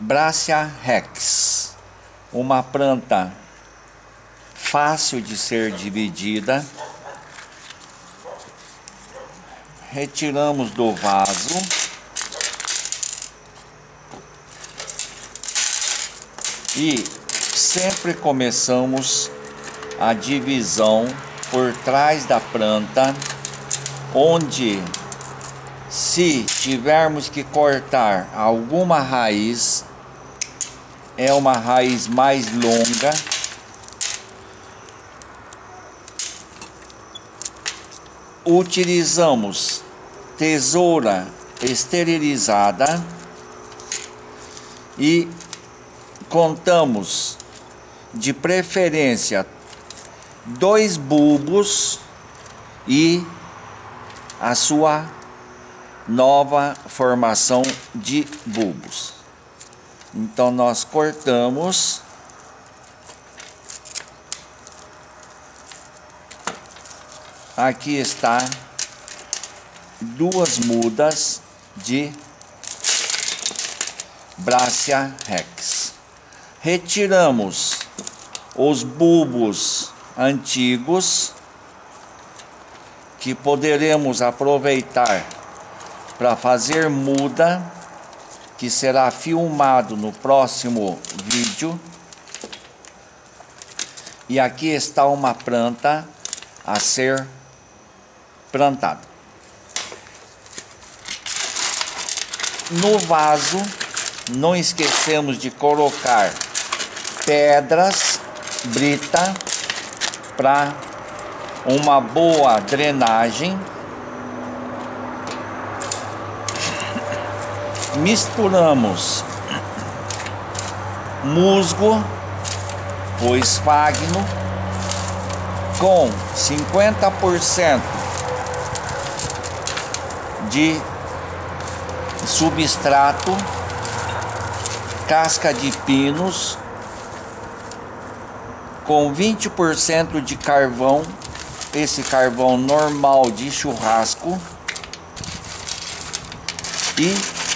Brassica rex, uma planta fácil de ser dividida. Retiramos do vaso e sempre começamos a divisão por trás da planta, onde, se tivermos que cortar alguma raiz, é uma raiz mais longa, utilizamos tesoura esterilizada e contamos, de preferência, 2 bulbos e a sua nova formação de bulbos. Então nós cortamos aqui, está 2 mudas de Brassica rex. Retiramos os bulbos antigos, que poderemos aproveitar para fazer muda, que será filmado no próximo vídeo. E aqui está uma planta a ser plantada. No vaso, não esquecemos de colocar pedras brita para uma boa drenagem. Misturamos musgo ou esfagno com 50% de substrato, casca de pinos, com 20% de carvão, esse carvão normal de churrasco, e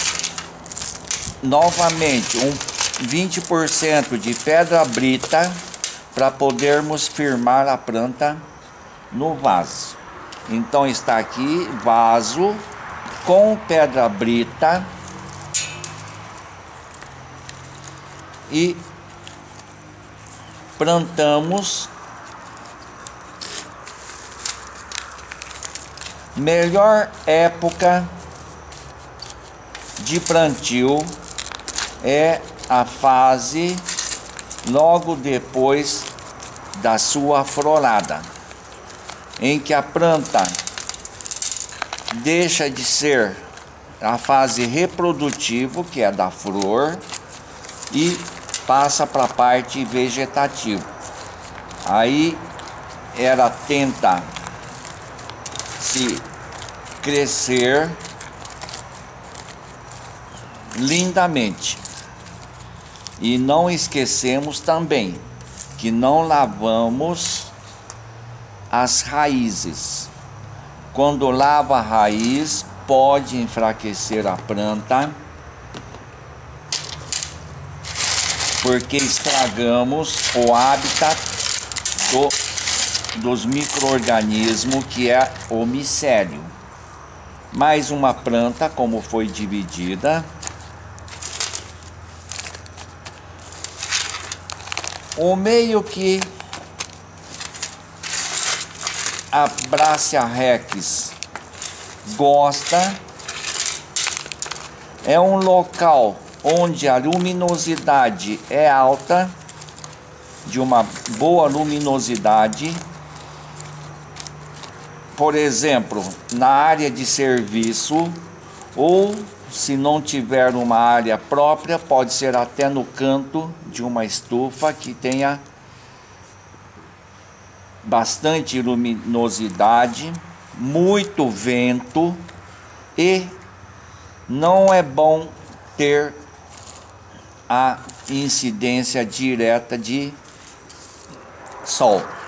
novamente 20% de pedra brita para podermos firmar a planta no vaso. Então está aqui vaso com pedra brita e plantamos. Melhor época de plantio é a fase logo depois da sua florada, em que a planta deixa de ser a fase reprodutiva, que é da flor, e passa para a parte vegetativa. Aí ela tenta se crescer lindamente. E não esquecemos também que não lavamos as raízes. Quando lava a raiz, pode enfraquecer a planta, porque estragamos o hábitat dos micro-organismos, que é o micélio. Mais uma planta, como foi dividida. O meio que a Brassica rex gosta é um local onde a luminosidade é alta, de uma boa luminosidade. Por exemplo, na área de serviço, ou se não tiver uma área própria, pode ser até no canto de uma estufa que tenha bastante luminosidade, muito vento, e não é bom ter a incidência direta de sol.